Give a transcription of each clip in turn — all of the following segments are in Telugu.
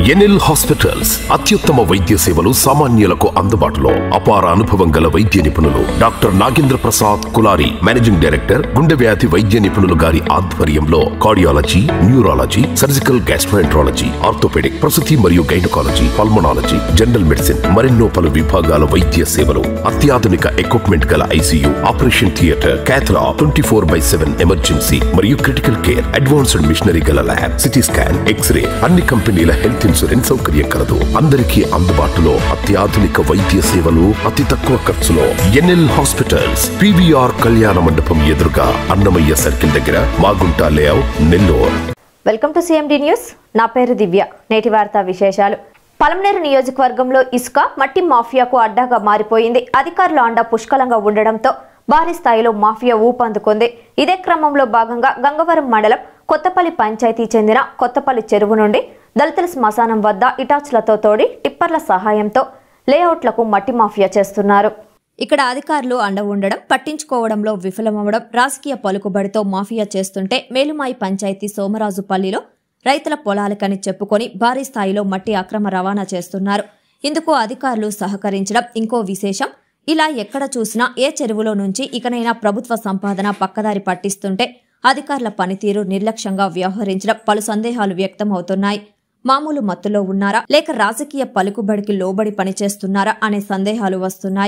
ఎన్ఎల్ హాస్పిటల్స్ అత్యుత్తమ వైద్య సేవలు సామాన్యులకు అందుబాటులో. అపార అనుభవం గల వైద్య నిపుణులు doctor Nagendra Prasad Kulari, managing director, గుండె వ్యాధి వైద్య నిపుణులు గారి ఆధ్వర్యంలో cardiology, neurology, surgical gastroenterology, orthopaedic, ప్రసూతి మరియు గైనకాలజీ, పల్మనాలజీ, జనరల్ మెడిసిన్ మరెన్నో పలు విభాగాల వైద్య సేవలు. అత్యాధునిక ఎక్విప్మెంట్ గల ICU, operation theatre, cath lab, 24/7 emergency మరియు క్రిటికల్ కేర్, అడ్వాన్స్డ్ మిషనరీ గల ల్యాబ్, సిటీ స్కాన్, ఎక్స్రే, అన్ని కంపెనీల హెల్త్ ఇన్సూరెన్స్ సౌకర్యం కలదు. అందరికీ అందుబాటులో అత్యాధునిక వైద్య సేవలు అతి తక్కువ ఖర్చులో. ఎన్ఎల్ హాస్పిటల్స్, పీవీఆర్ కళ్యాణ మండపం ఎదురుగా, అన్నమయ్య సర్కిల్ దగ్గర, Magunta layout, Nellore. Welcome to CMD news. నా పేరు దివ్య. నేటి వార్తా విశేషాలు. పలమనేరు నియోజకవర్గంలో ఇసుక, మట్టి మాఫియాకు అడ్డాగా మారిపోయింది. అధికారుల అండ పుష్కలంగా ఉండడంతో భారీ స్థాయిలో మాఫియా ఊపందుకుంది. ఇదే క్రమంలో భాగంగా గంగవరం మండలం కొత్తపల్లి పంచాయతీ చెందిన కొత్తపల్లి చెరువు నుండి దళితుల శ్మశానం వద్ద ఇటాచ్లతో తోడి టిప్పర్ల సహాయంతో లేఅవుట్లకు మట్టి మాఫియా చేస్తున్నారు. ఇక్కడ అధికారులు అండ ఉండడం, పట్టించుకోవడంలో విఫలమవడం, రాజకీయ పలుకుబడితో మాఫియా చేస్తుంటే మేలుమాయి పంచాయతీ సోమరాజుపల్లిలో రైతుల పొలాలకని చెప్పుకొని భారీ స్థాయిలో మట్టి అక్రమ రవాణా చేస్తున్నారు. ఇందుకు అధికారులు సహకరించడం ఇంకో విశేషం. ఇలా ఎక్కడ చూసినా ఏ చెరువులో నుంచి ఇకనైనా ప్రభుత్వ సంపాదన పక్కదారి పట్టిస్తుంటే అధికారుల పనితీరు నిర్లక్ష్యంగా వ్యవహరించడం పలు సందేహాలు వ్యక్తమవుతున్నాయి. మామూలు మత్తులో ఉన్నారా లేక రాజకీయ పలుకుబడికి లోబడి పనిచేస్తున్నారా అనే సందేహాలు వస్తున్నాయి.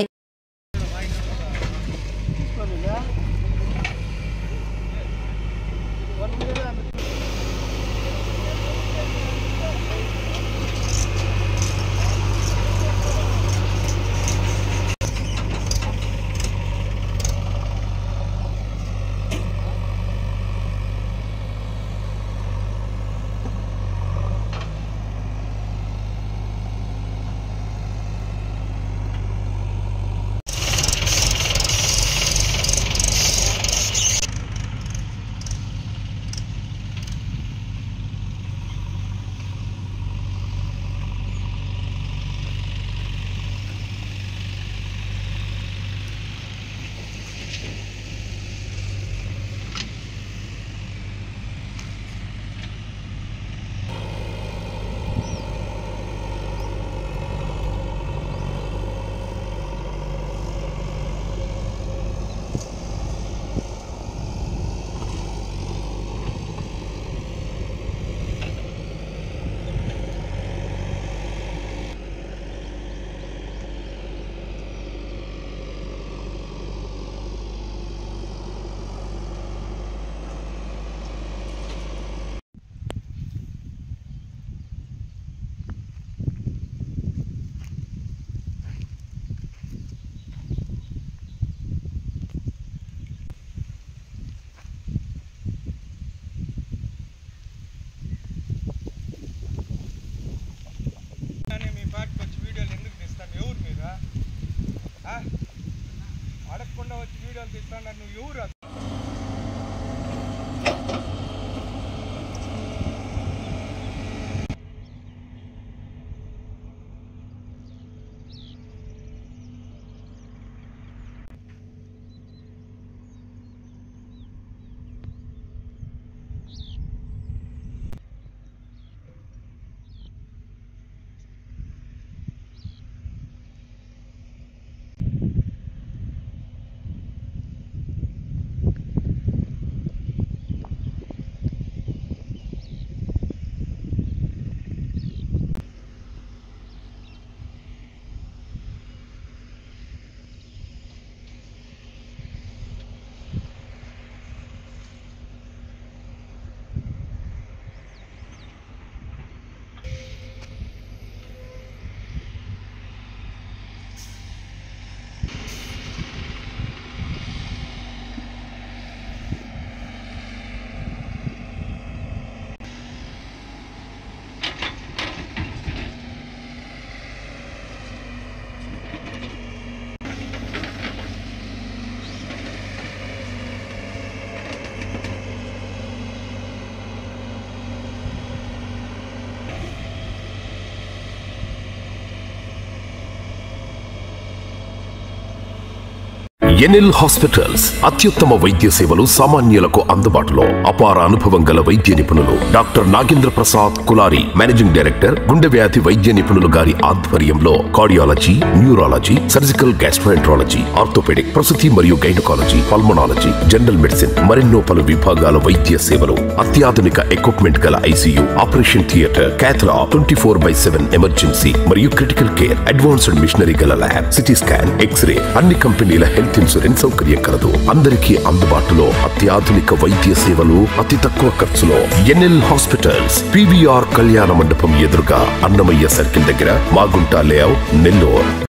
అడగకుండా వచ్చి వీడియోలు తీస్తాను నువ్వు ఎవరు? ఎన్ఎల్ హాస్పిటల్స్ అత్యుత్తమ వైద్య సేవలు సామాన్యులకు అందుబాటులో. అపార అనుభవం గల వైద్య నిపుణులు doctor Nagendra Prasad Kulari, managing director, గుండె వ్యాధి వైద్య నిపుణులు గారి ఆధ్వర్యంలో cardiology, neurology, surgical gastroenterology, orthopaedic, ప్రసూతి మరియు గైనకాలజీ, పల్మనాలజీ, జనరల్ మెడిసిన్ మరెన్నో పలు విభాగాల వైద్య సేవలు. అత్యాధునిక ఎక్విప్మెంట్ గల ICU, operation theatre, cath lab, 24/7 emergency మరియు క్రిటికల్ కేర్, అడ్వాన్స్డ్ మిషనరీ గల ల్యాబ్, సిటీ స్కాన్, ఎక్స్రే, అన్ని కంపెనీల హెల్త్ ఇన్సూరెన్స్ సౌకర్యం కలదు. అందరికీ అందుబాటులో అత్యాధునిక వైద్య సేవలు అతి తక్కువ ఖర్చులో. ఎన్ఎల్ హాస్పిటల్స్, PVR కళ్యాణ మండపం ఎదురుగా, అన్నమయ్య సర్కిల్ దగ్గర, మాగుంట లేఅవుట్, నెల్లూరు.